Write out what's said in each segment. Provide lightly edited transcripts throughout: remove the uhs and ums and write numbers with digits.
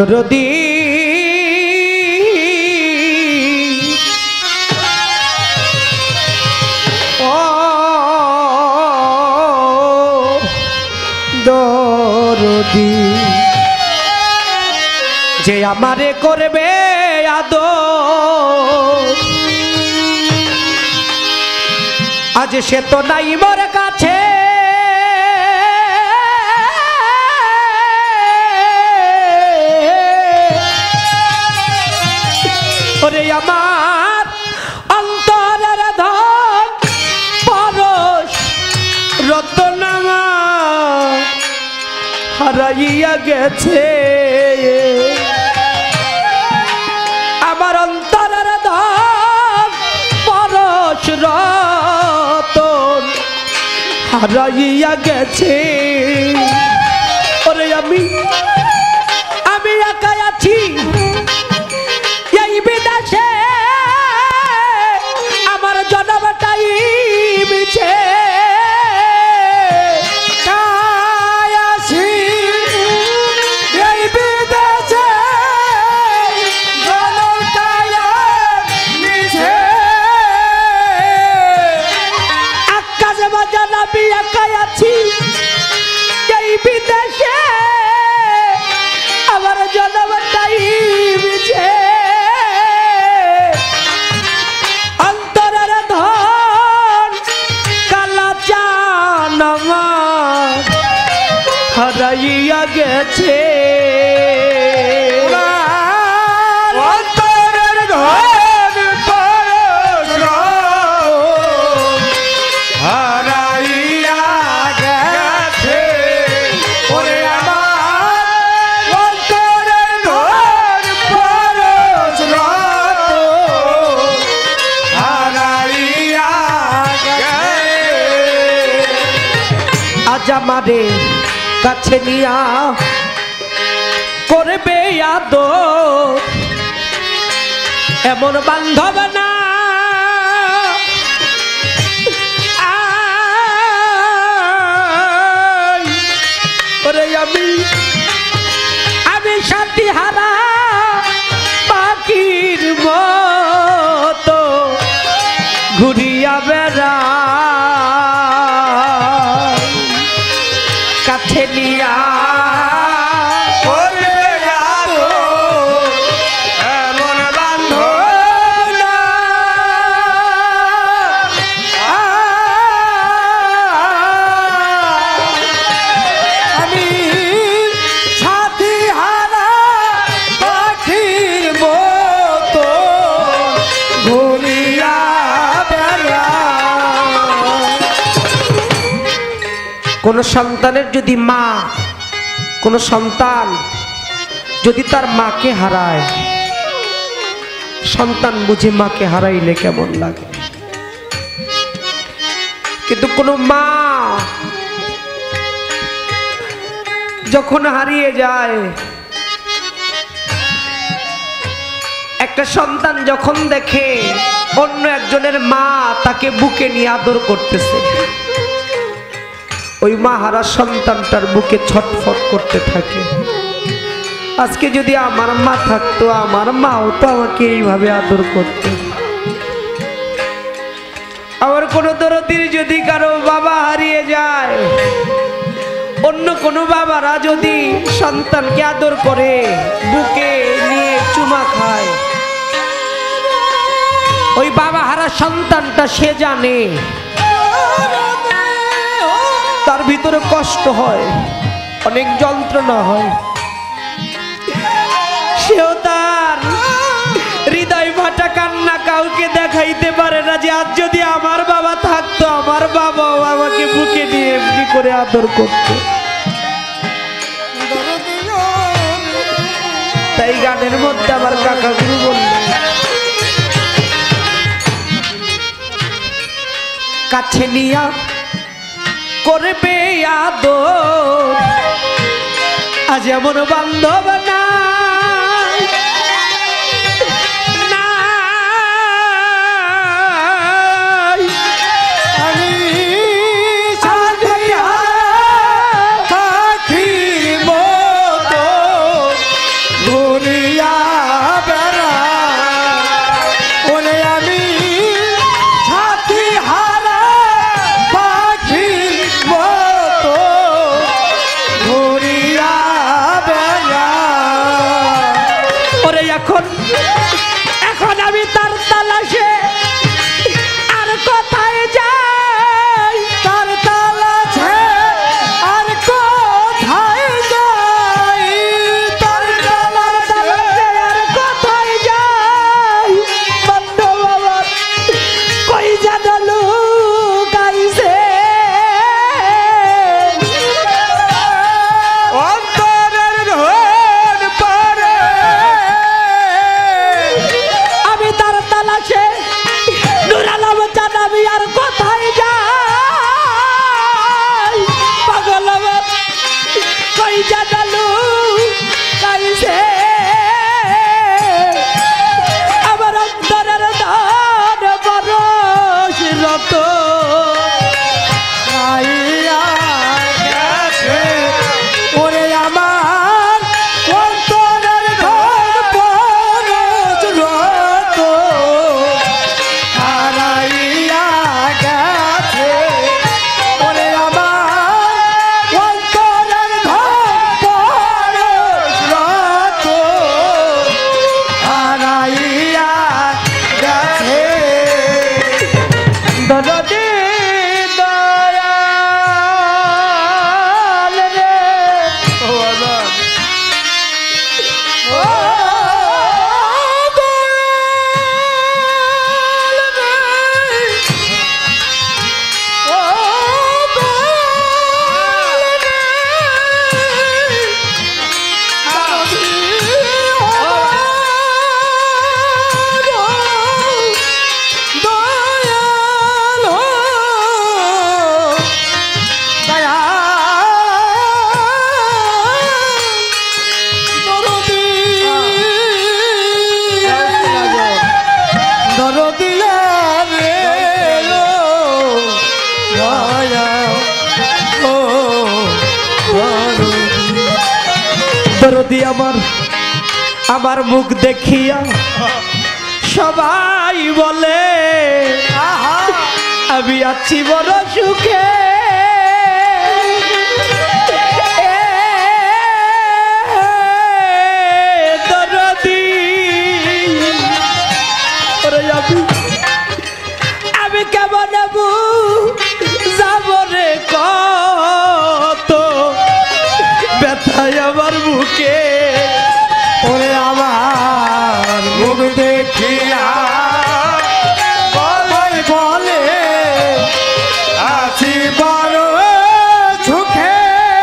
দরদি ও দরদি যে আমারে করবে আদর আজ সে তো নাই মোর কাছে ওরে আমার অন্তরের ধন পরশ রত্নমা হারাইয়া গেছে আমার অন্তরের ধন পরশ রতন হারাইয়া গেছে ওরে আমি একা আছি এই বিদেশে আমার জন্মটাই মিছে হারাইয়া গেছে অন্তরের ধন পরশ হারাইয়া গেছে ওরে আমার অন্তরের ধন পরশ হারাইয়া গেছে আজ আমারে কাছে নিয়া করবে আদর এমন বান্ধব না ওরে আমি শান্তি হারা পাখির মতো ঘুরিয়া বেড়া কাছে নিয়া এমন বান্ধব না আমি সাথী হারা পাখির মতো ঘুরিয়া বেড়া কোন সন্তানের যদি মা কোন সন্তান যদি তার মাকে হারায় সন্তান বুঝে মাকে হারাইলে কেমন লাগে কিন্তু কোন মা যখন হারিয়ে যায় একটা সন্তান যখন দেখে অন্য একজনের মা তাকে বুকে নিয়ে আদর করতেছে ওই মা হারা সন্তানটার বুকে ছটফট করতে থাকে আজকে যদি আমার মা থাকতো আমার মাও তো আমাকে এইভাবে আদর করতো আবার কোনো দরদির যদি কারো বাবা হারিয়ে যায় অন্য কোনো বাবারা যদি সন্তানকে আদর করে বুকে নিয়ে চুমা খায় ওই বাবা হারা সন্তানটা সে জানে তার ভিতরে কষ্ট হয় অনেক যন্ত্রণা হয় সেও তার হৃদয় ফাটা কান্না কাউকে দেখাইতে পারে না যে আজ যদি আমার বাবা থাকতো আমার বাবাও আমাকে বুকে নিয়ে এমনি করে আদর করত তাই গানের মধ্যে আমার কাকা গুরু বললেন কাছে নিয়া করবে আদর আজ এমন বান্ধব না আমি সাথী পাখির মতো তার তালাশে আর কোথায় যাই, তার তালাশে আর কোথায় যাই, তার তালাশে আর কোথায় যাই, বন্ধু বাবা কই জানালু গাইছে অন্তরের ধন পারে। আমি তার তালাশে নূর আলম জানাবি আর কোথায় যাই, পাগল আমার কই জানালু গাইছে আমার অন্তরের ধন বরস রত খাইয়া গেছে ওরে আমার অন্তরের ধন পরশ রত হারাইয়া গেছে ওরে আমার অন্তরের ধন পরশ রত হারাইয়া গেছে। দরদে দয়াল রে ও আজাদ ও দয়াল রে ও দয়াল রে দয়াল হো দরদিয়া রে দয়া ও দরদি আমার আমার মুখ দেখিয়া সবাই বলে আহা আমি আছি বড় সুখে দরদি ওরে আমি কেমন যাব রে কত ব্যথায় আমার বুকে ওরে আমার মুখ দেখিয়া বলে বলে আছি বড় সুখে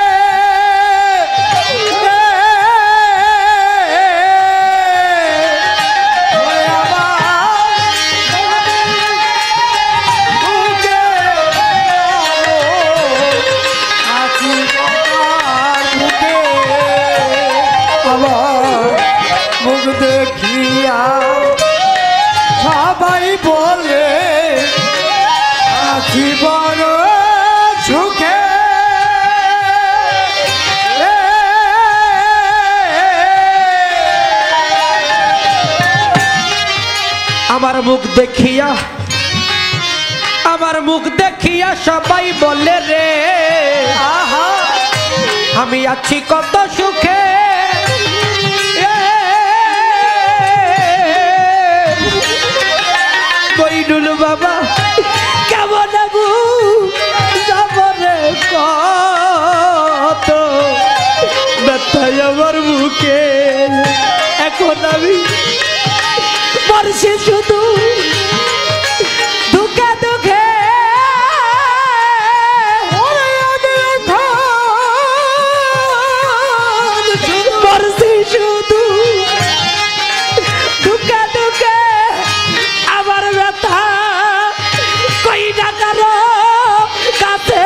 ওরে আমার বুকে আছি তোমার বুকে আমার মুখ দেখিয়া সবাই বলে আছি বড় সুখে আমার মুখ দেখিয়া আমার মুখ দেখিয়া সবাই বলে রে আহা আমি আছি কত সুখে কইডুল বাবা কেমন যাবরে কত ব্যথায় আমার বুকে এখন আমি মরছি শুধু দুঃখে দুঃখে মরছি শুধু দুঃখে দুঃখে আমার ব্যথা কই ডাকারো কাছে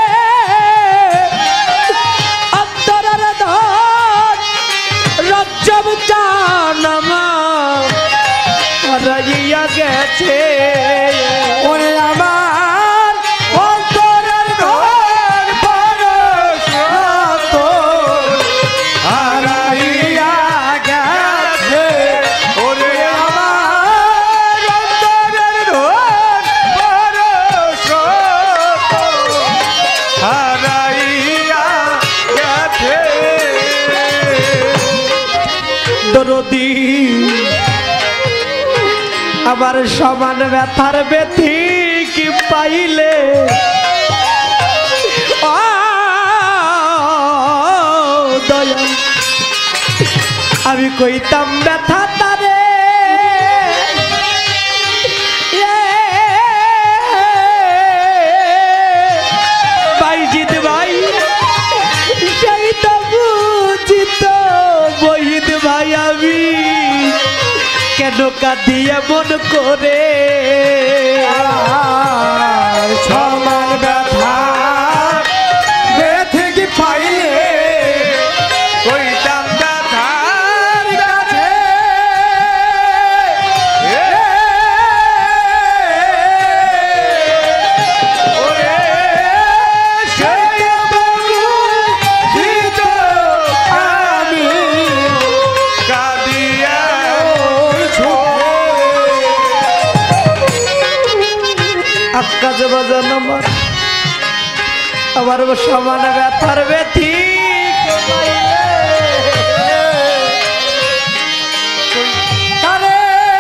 অন্তরের ধন রজ্জব জানামা হারাইয়া গেছে ওরে আমার অন্তরের ধন পরশ রত হারাইয়া গেছে ওরে আমার অন্তরের ধন পরশ রত হারাইয়া গেছে। দরদি আমার সমান ব্যথার ব্যথি কি পাইলে ও দয়াল আমি কইতাম ব্যথা তারে বাইজিৎ ভাই সেই তো বুঝিত বহিদ ভাই আমি কেন কাঁদি এমন করে সমান ব্যথা ব্যথে কি পাইলে কইতাম ব্যথার কাছে ওরে সেই বুঝিত আমি কাঁদিয়া আকাশ বাজান আমার সমান ব্যথার ব্যথি তারে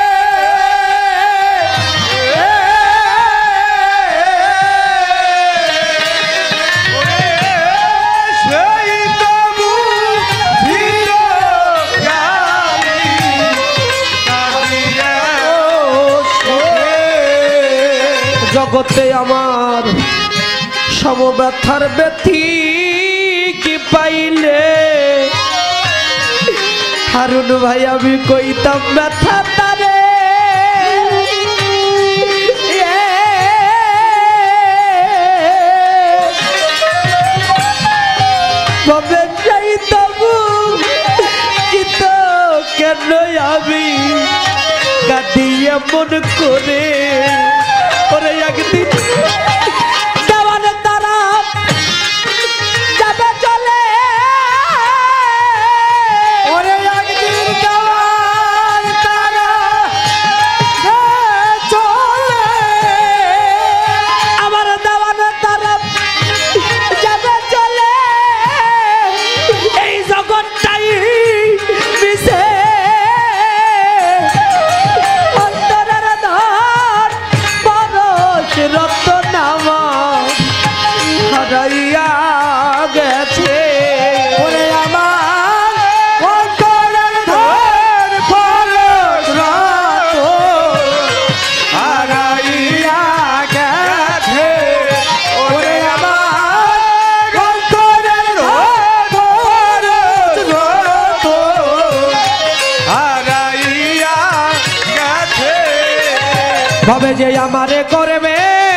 সেই তবু ধীর গালি কাঁদিয়া জগতে আমার সম ব্যথার ব্যথি কি পাইলে হারুন ভাই আমি কইতাম ব্যথা তারে ভাবে চাইতাম চিত কেন আমি কাঁদি এমন করে ওরে একদিন দেওয়ানে তারা যাবে চলে ওরে একদিন দেওয়ার তারা চলে আমার দেওয়ানে তারা যাবে চলে এই জগৎটাই মিশে অন্তরের ধন পরশ রত্নামা হারাইয়া গেছে ওরে আমার অন্তরের ধন পরশ রত্ন হারাইয়া গেছে ওরে আমার অন্তরের ধন পরশ রত্ন হারাইয়া গেছে ভাবে যে আমারে করবে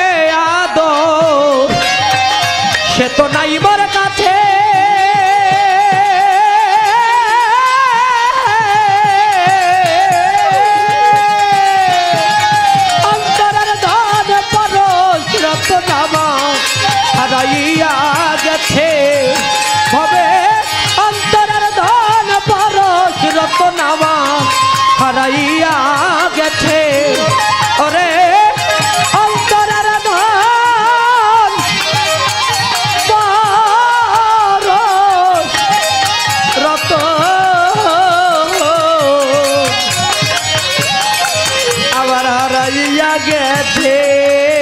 আদর সে তো নাই মোর কাছে অন্তরের ধন পরশ রত্নামা হারাইয়া গেছে ভাবে অন্তরের ধন পরশ রত্নামা হারাইয়া গেছে ওরে অন্তরের ধন পরশ রত্ন আবার হারাইয়া গেছে